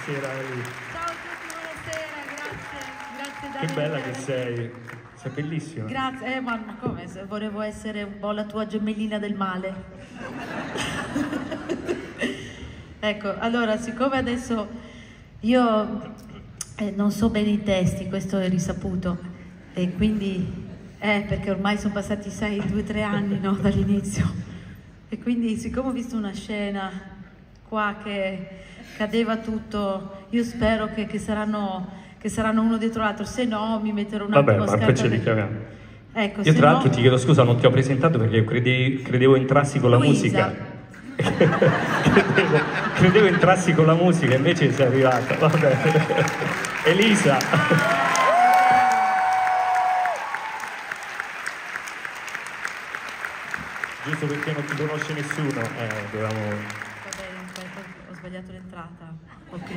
buonasera Eli. Ciao a tutti, buonasera, grazie Che bella che sei bellissima. Grazie, ma come? Volevo essere un po' la tua gemellina del male. Ecco, allora, siccome adesso io non so bene i testi, questo è risaputo, e quindi, perché ormai sono passati 2-3 anni, no, dall'inizio, e quindi siccome ho visto una scena qua che cadeva tutto, io spero che saranno uno dietro l'altro, se no mi metterò un attimo a Vabbè, ma poi ce li chiamiamo. Ecco, Io tra l'altro ti chiedo scusa, non ti ho presentato perché credevo entrassi con la musica. credevo entrassi con la musica, invece sei arrivata. Vabbè. Elisa. Giusto perché non ti conosce nessuno, dovevamo... Va bene, aspetta, ho sbagliato l'entrata. Ok.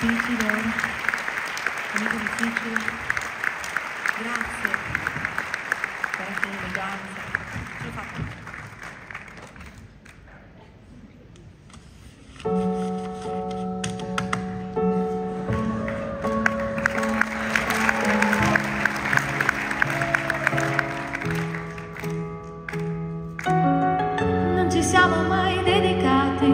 difficile, momento difficile. Grazie per la tua eleganza. Ce l'ho fatta. Non ci siamo mai dedicati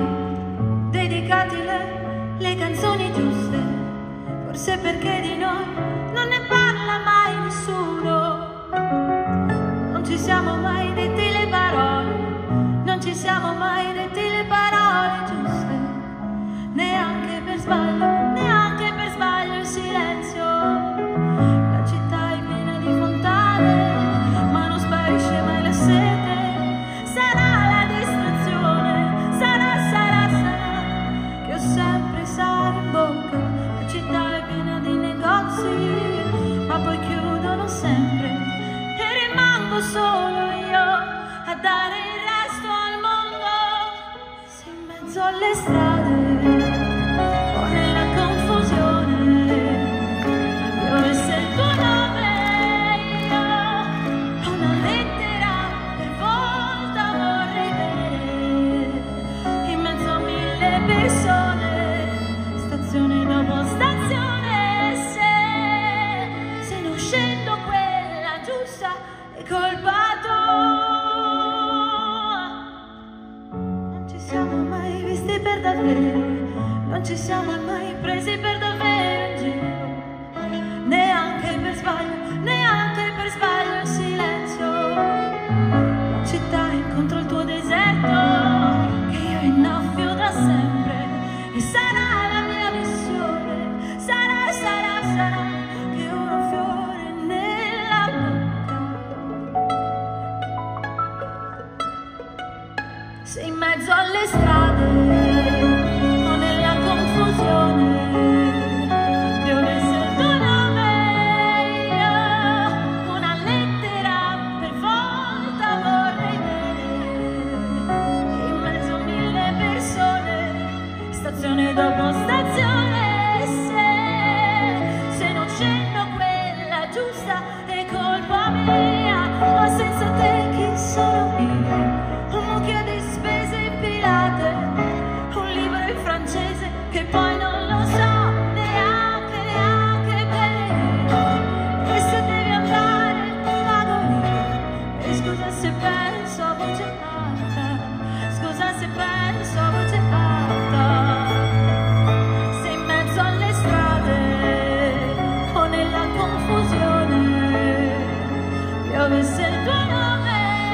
le canzoni giuste, forse perché di noi non ne parla mai nessuno. Non ci siamo mai detti le parole, non ci siamo mai detti le parole giuste, neanche per sbaglio il silenzio. La città è piena di fontane, ma non sparisce mai la sete. Sarà la distrazione, sarà che ho sempre sale in bocca. La città è piena di negozi, ma poi chiudono sempre e rimango solo io a dare il resto al mondo. Se in mezzo alle strade o nella confusione piovesse il tuo nome, io ho una lettera per volta vorrei vedere in mezzo a mille persone, stazione dopo stazione. Se non scendo quella giusta è colpa tua. Non ci siamo mai visti per davvero, non ci siamo mai presi per davvero in giro, neanche per sbaglio il silenzio. La città incontra il tuo deserto che io innaffio da sempre, e sarà la mia missione, sarà che ho un fiore nella bocca. Se in mezzo alle strade o nella confusione piovesse il tuo nome, io una lettera per volta vorrei vedere in mezzo a mille persone, stazione dopo stazione. Se non scendo quella giusta è colpa mia, ma senza te chi sono io? Un mucchio di spese impilate, un libro in francese che poi non lo so neanche bene io. E se devi andare pago io, e scusa se penso a voce alta, scusa se penso a voce alta. Se in mezzo alle strade o nella confusione piovesse il tuo nome,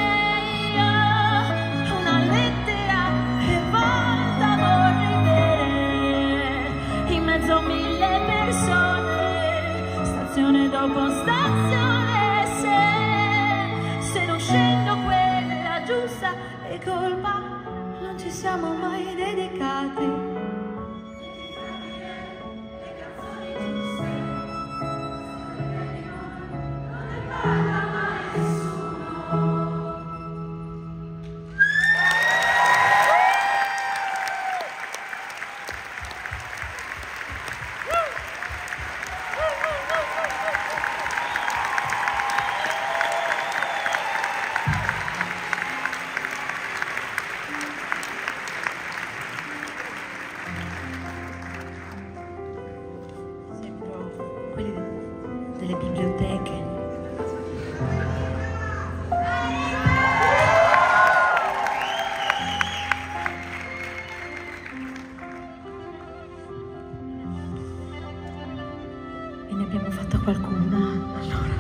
io una lettera e volta vorrei vedere in mezzo a mille persone, stazione dopo stazione. Se non scendo quella giusta è colpa, non ci siamo mai dedicati. Quelli delle biblioteche. E ne abbiamo fatta qualcuna, allora.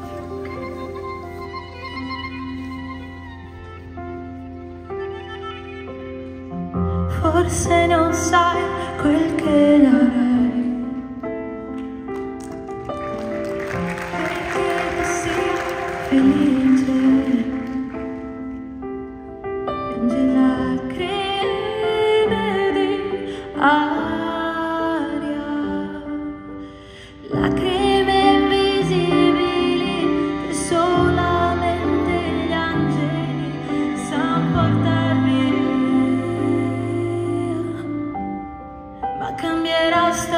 Forse non sai quel che darai, felice, piange lacrime di aria, lacrime invisibili che solamente gli angeli sanno portar via. Ma cambierà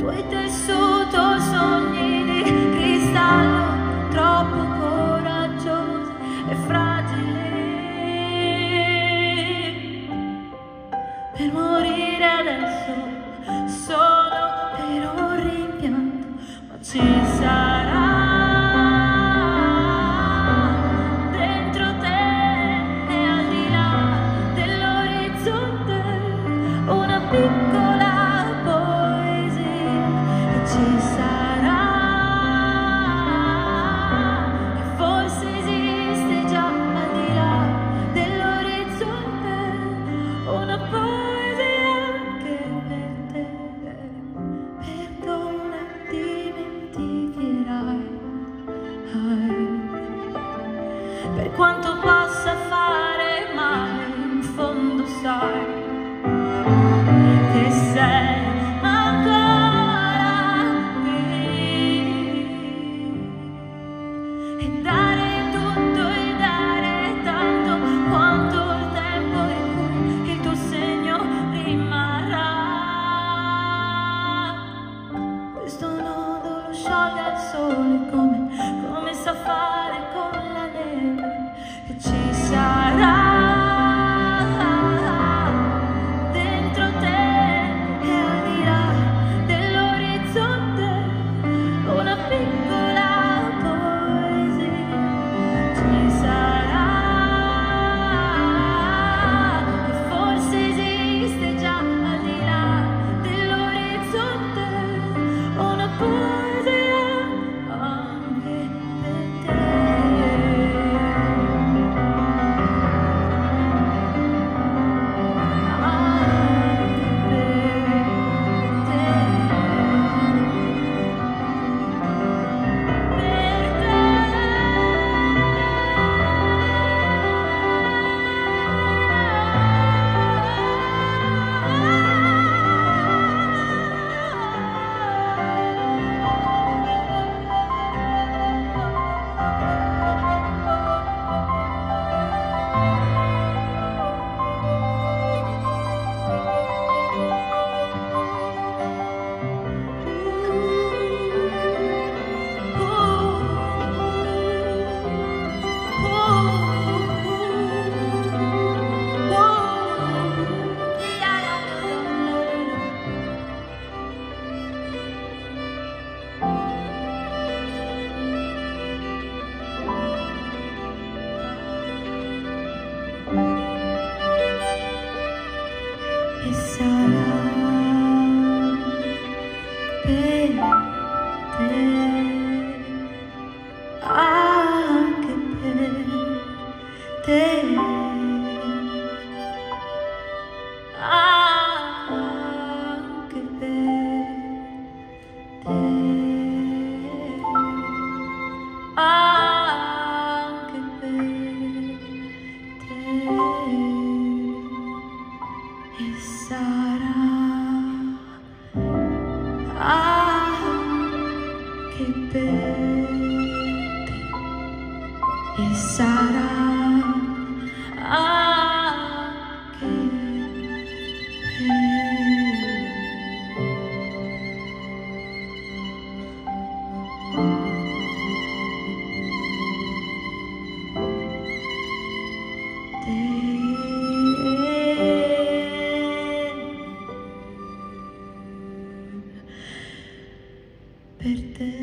hai tessuto sogni di cristallo, troppo coraggiosi e fragili per morire adesso, solo per un rimpianto, ma ci sarà dentro te e al di là dell'orizzonte una piccola poesia, e ci sarà, e forse esiste già al di là dell'orizzonte una poesia anche per te. Perdona, dimenticherai, per quanto possa fare male, in fondo sai che sei ancora qui, e dare tutto e dare tanto quanto il tempo in cui il tuo segno rimarrà. Questo nodo lo sciolga il sole come sa fare con la neve, e ci sarà dentro te e al di là dell'orizzonte una piccola poesia, ci sarà, e forse esiste già al di là dell'orizzonte una poesia anche per te. E sarà per te, anche per te, anche per te, anche per te. E sarà anche per te, e sarà anche per te.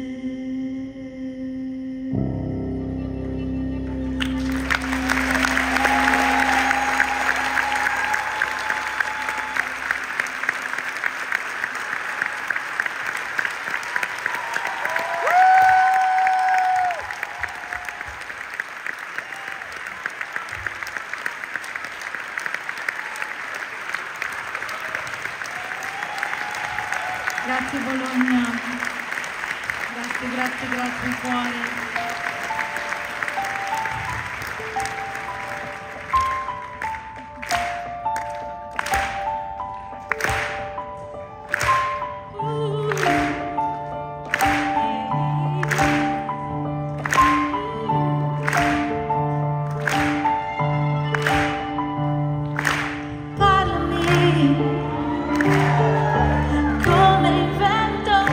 Grazie Bologna, grazie cuore. Parlami come il vento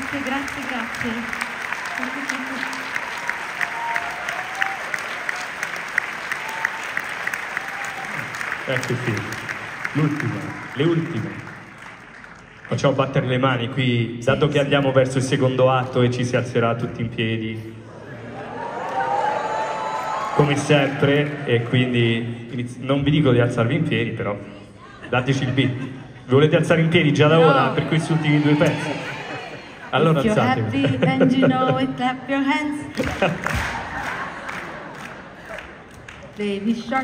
Grazie, grazie, grazie. Ecco qui, le ultime. Facciamo battere le mani qui, dato che andiamo verso il secondo atto e ci si alzerà tutti in piedi. Come sempre, e quindi non vi dico di alzarvi in piedi, però dateci il beat. Vi volete alzare in piedi già da ora per questi ultimi due pezzi? Allora alzatevi. If you're happy and you know it, clap your hands. Baby shark.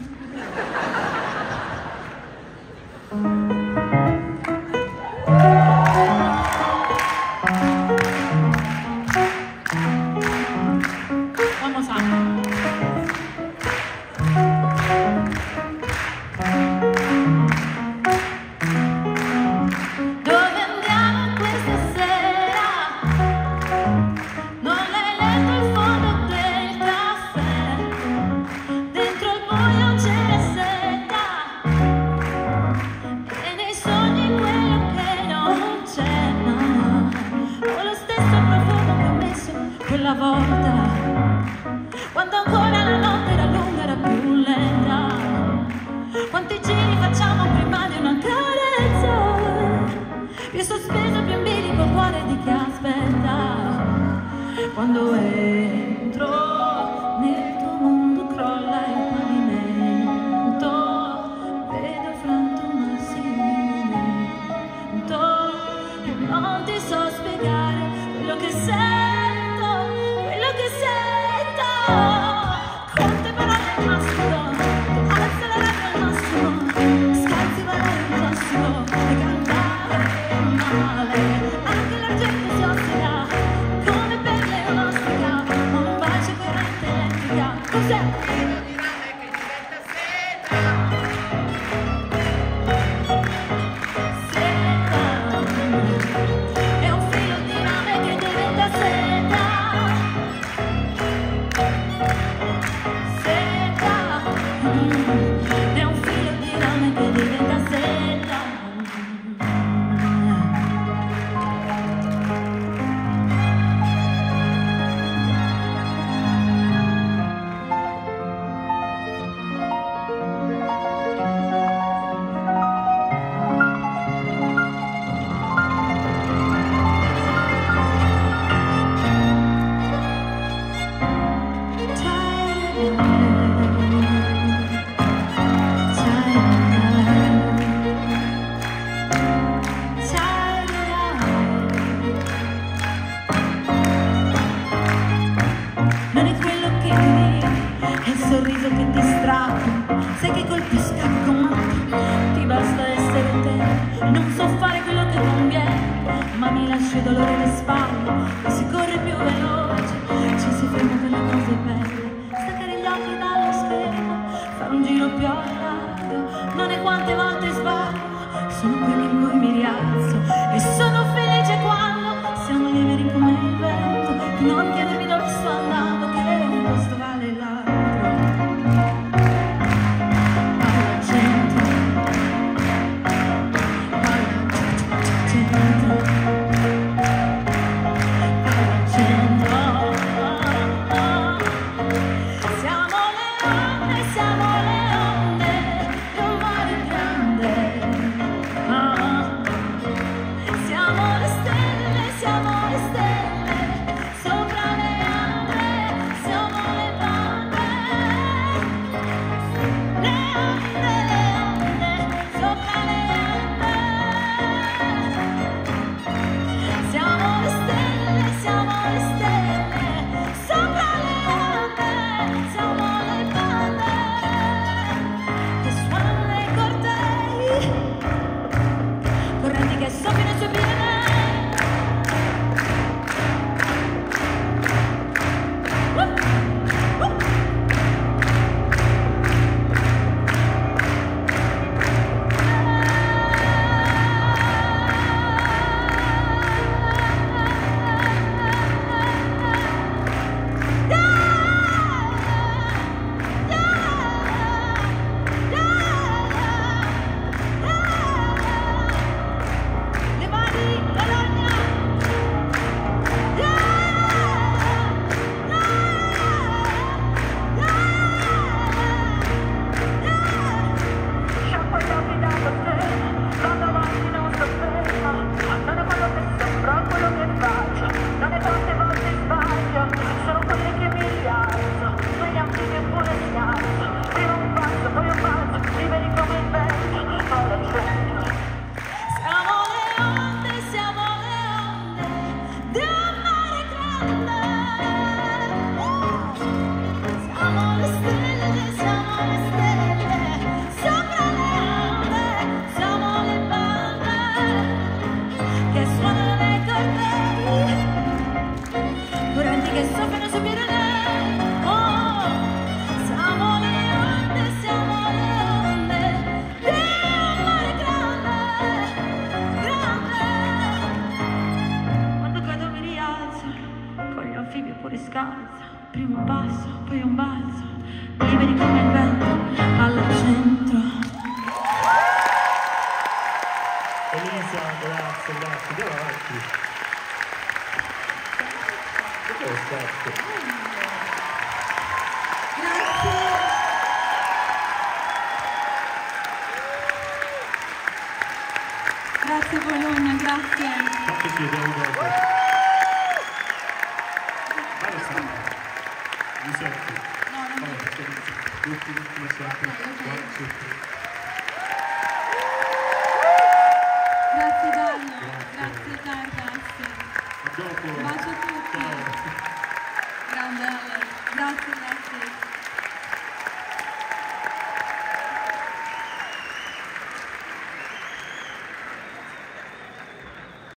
Vamos a. Dove andiamo questa sera? Non l'hai letto il fondo del caffè. Dentro il buio c'è la seta. E nei sogni quello che non c'è. Ho lo stesso profumo che ho messo quella volta, quando ancora la notte era lunga, era più lenta. Quanti giri facciamo prima di una carezza? Io sospeso più in bilico il cuore di chi aspetta. Quando entro nel tuo mondo crolla il pavimento, vedo frantumarsi il momento. E non ti so spiegare quello che sento, quello che sento. Quante parole al massimo, alza la rabbia al massimo, scalzi valore il classico e cantare male. Anche l'argento si ossida, come pelle onostica, un bacio corrente elettrica. Cos'è? Seta, è un filo di rame che diventa seta. Seta, è un filo di rame che diventa seta. Non è quello che mi dico, è il sorriso che ti strappo. Sai che colpisca il comando, ti basta essere te. Non so fare quello che conviene, ma mi lascio dolore alle spalle. E si corre più veloce, ci si ferma per le cose belle. Staccare gli occhi dallo schermo, fare un giro più a largo. Non è quante volte sbaglio, sono quelli in cui mi rialzo. E sono felice quando siamo liberi come il vento. Non chiedermi dove sto andando, che un posto vale l'altro. Alla gente anfibio pure scalza, primo passo, poi un balzo, liberi come il vento, al centro. Elisa, grazie, andiamo avanti. Grazie. Grazie Bologna, grazie. Anche ci vediamo dopo. Vale sempre. Giuseppe. No, non è. Tutti, come sempre. Grazie Dario, grazie ragazzi. A dopo. Un bacio a tutti. Ciao.